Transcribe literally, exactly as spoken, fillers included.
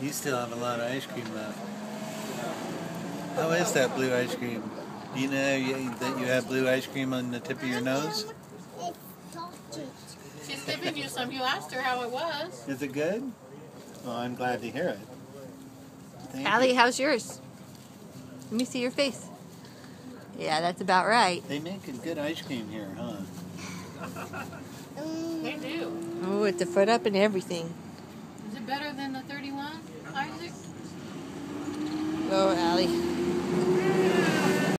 You still have a lot of ice cream left. How is that blue ice cream? Do you know you, that you have blue ice cream on the tip of your nose? It's salty. She's giving you some. You asked her how it was. Is it good? Oh, I'm glad to hear it. Thank Allie, you. how's yours? Let me see your face. Yeah, that's about right. They make a good ice cream here, huh? They do. Oh, it's a foot up and everything. Is it better than the thirty-one, Isaac? Oh, Allie.